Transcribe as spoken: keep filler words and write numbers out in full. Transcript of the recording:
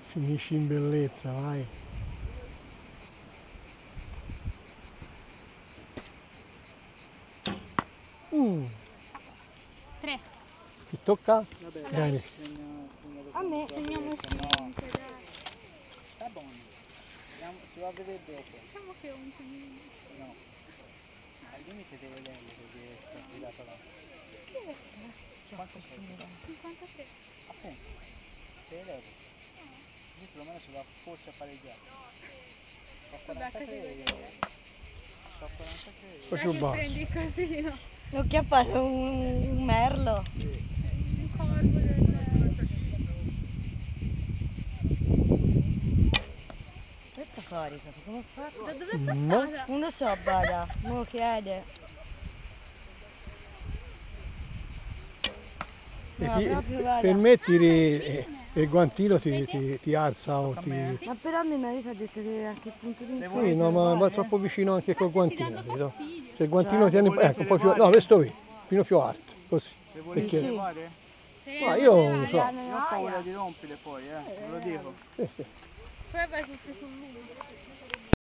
Finisci in bellezza, vai. Mm. Tre. Ti tocca? Vabbè, Dai. segna, segna A me segniamo cinque, dai. È buono. Andiamo, si va a vedere dopo. Diciamo che ho un pochino. No. Al limite deve vederlo perché sta tirato là. Che è? Quanto sei? cinquantatré. Appunto. sei euro. Lì perlomeno si va forse a pareggiare. Sto Vabbè, così quarantatré vedi. io. Sto quarantatré io. Poi Dai più che basso. prendi così, no? Lo chiappato un, un merlo. Un corvo del... Questa carica, come fa? Da dove è No. passata? Non lo so, Bada, me lo chiede. E No, ti- proprio guarda. permetti di- eh, il guantino ti, ti, ti alza o ti... Ma però mio marito ha detto che a che punto di Devo Sì, no, ma va riservare, troppo vicino anche col guantino, vedo? fastidio. Se il guantino tieni... volete Ecco, un po' più... levare? No, questo qui, fino più alto, così. Se volete Perché- levare, Sì, Ma io non so. io ho paura di rompere poi, eh, ve lo dico. Sì, sì. poi vai tutto sul lungo.